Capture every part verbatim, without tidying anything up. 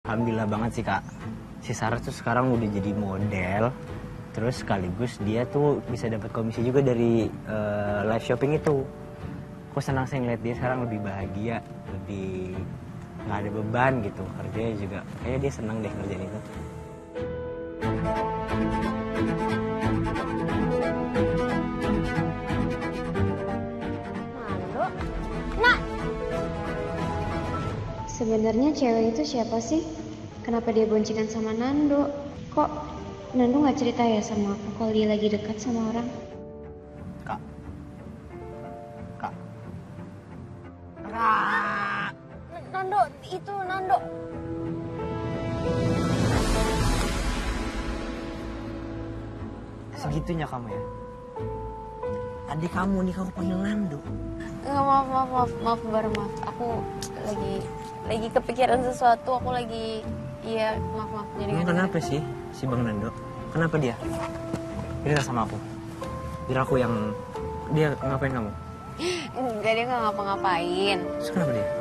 Alhamdulillah banget sih kak. Si Sarah tuh sekarang udah jadi model. Terus sekaligus dia tuh bisa dapat komisi juga dari uh, live shopping itu. Aku senang sih ngeliat dia sekarang lebih bahagia, lebih nggak ada beban gitu. Kerjanya juga, kayaknya dia senang deh ngerjain itu. Nando? Nak! Sebenarnya cewek itu siapa sih? Kenapa dia boncengan sama Nando? Kok Nando nggak cerita ya sama aku kalau dia lagi dekat sama orang? Kak. Kak. Kak. Nando, itu Nando. Segitunya kamu ya? Adik kamu nih kamu panggil Nando. Nggak, maaf, maaf, maaf, maaf, Bar, maaf. Aku lagi lagi kepikiran sesuatu, aku lagi, iya, maaf, maaf. Jadi Emang kenapa sih si Bang Nando? Kenapa dia? Cerita sama aku. Biar aku yang, dia ngapain kamu? Enggak, dia nggak ngapa-ngapain. Terus kenapa dia?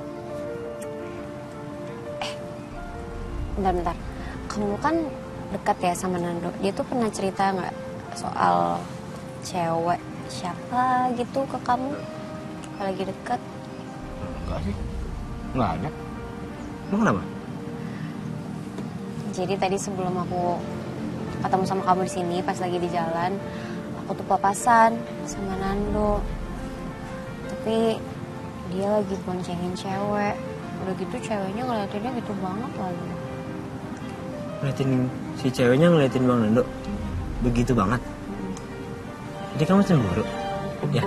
Bentar, bentar. Kamu kan dekat ya sama Nando. Dia tuh pernah cerita nggak soal cewek siapa gitu ke kamu? Kalau lagi deket? Enggak sih. Enggak ada. Emang kenapa? Jadi tadi sebelum aku ketemu sama kamu di sini pas lagi di jalan, aku tuh papasan sama Nando. Tapi dia lagi boncengin cewek. Udah gitu ceweknya ngeliatinnya gitu banget lagi. Ngeliatin si ceweknya ngeliatin Bang Nando begitu banget. Jadi kamu cemburu? Ya.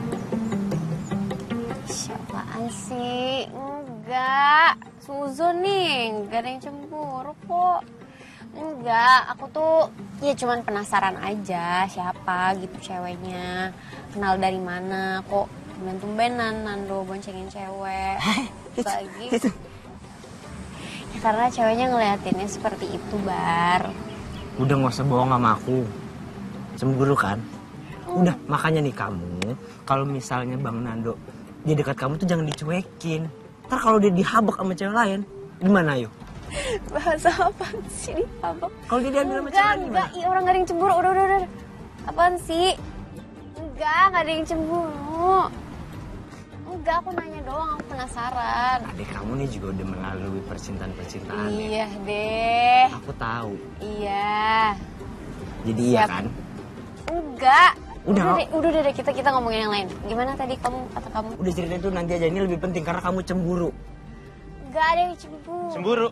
Siapaan sih? Enggak. Suzon nih, enggak ada yang cemburu kok. Enggak, aku tuh ya cuman penasaran aja siapa gitu ceweknya. Kenal dari mana kok tumben-tumbenan Nando boncengin cewek. Lagi. Itu. Karena ceweknya ngeliatinnya seperti itu, Bar. Udah gak usah bohong sama aku. Cemburu kan? Udah, makanya nih kamu, kalau misalnya Bang Nando dia dekat kamu tuh jangan dicuekin. Ntar kalau dia dihabak sama cewek lain, gimana ayo? Bahasa apa sih dihabak? Kalau dia diambil sama cewek Enggak, lain enggak, gimana? iya orang gak ada yang cemburu, udah, udah, udah. Apaan sih? Enggak, gak ada yang cemburu. Enggak, aku nanya doang, aku penasaran. Adik kamu nih juga udah melalui percintaan-percintaan ya. Iya deh. Aku tahu. Iya. Jadi iya Siap. kan? Enggak. Udah, Udah, Kak. deh, udah, udah, deh, kita kita ngomongin yang lain. Gimana tadi kamu kata kamu? Udah cerita itu nanti aja, ini lebih penting karena kamu cemburu. Enggak ada yang cemburu. Cemburu?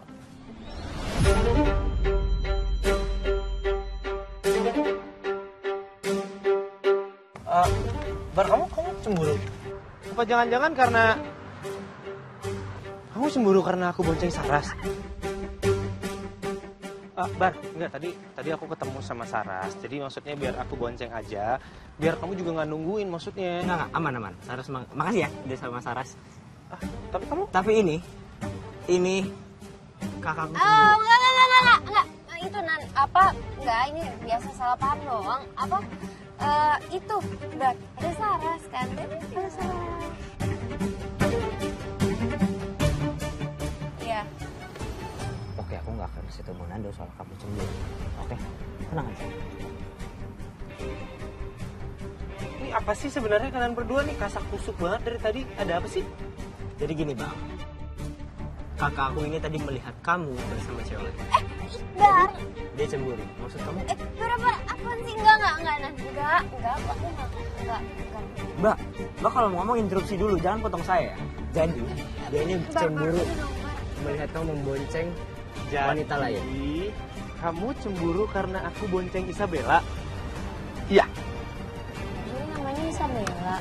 Uh, Bar, kamu kamu cemburu? Apa jangan-jangan karena kamu cemburu karena aku bonceng Saras? Uh, Bar, enggak, tadi tadi aku ketemu sama Saras. Jadi maksudnya biar aku bonceng aja, biar kamu juga nggak nungguin maksudnya. Enggak, enggak, aman, aman. Saras, mak- makasih ya dia sama Saras. Ah, tapi kamu Tapi ini, ini kakakku Oh, cemburu. enggak, enggak, enggak, enggak, enggak. Nah, itu nan apa? Enggak, ini biasa salah paham doang. Apa? Eh, itu udah ada Saras kan? Ada Saras. Iya. Oke, aku nggak akan kasih tahu Bang Nando soal kamu cemburu. Oke, tenang aja. ini apa sih sebenarnya kalian berdua nih kasak kusuk banget dari tadi? Ada apa sih? Jadi gini bang, kakak aku ini tadi melihat kamu bersama cewek lain. Enggak. Dia cemburu. Maksud kamu? Eh, berapa? Apaan sih? Enggak, enggak, enggak, Nan. Enggak, enggak, aku enggak, enggak, enggak. Mbak, mbak kalau mau ngomong interupsi dulu, jangan potong saya. Jadi dia ini Bar, cemburu Bar, udah dong, Bar. melihat kamu membonceng wanita lain. Jadi, kamu cemburu karena aku bonceng Isabella? Iya. Ini namanya Isabella.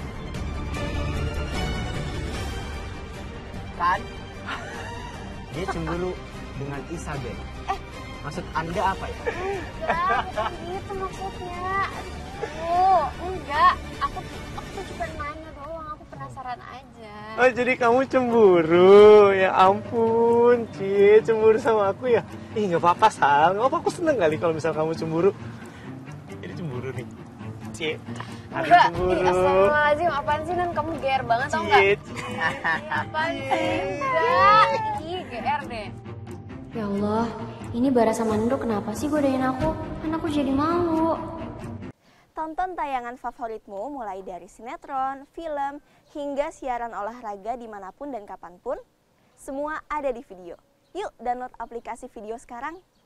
Kan? Dia cemburu dengan Isabel. Eh. Maksud Anda apa ya? Enggak, bukan gitu maksudnya. Aduh, enggak. Aku aku tuh cuma nanya doang, aku penasaran aja. Oh, jadi kamu cemburu? Ya ampun, Cie, cemburu sama aku ya? Ih, nggak apa-apa, Sal. Nggak apa, aku seneng kali kalau misal kamu cemburu. Jadi cemburu nih, Cie. Aku Enggak, cemburu. ih, astagfirullahaladzim, apaan sih, Nan? Kamu G R banget, tau nggak? Cie. Ih, apaan sih? Enggak, ih, G R deh. Ya Allah, ini Bara sama Nendo kenapa sih godain aku? Kan aku jadi malu. Tonton tayangan favoritmu mulai dari sinetron, film, hingga siaran olahraga dimanapun dan kapanpun. Semua ada di video. Yuk download aplikasi video sekarang.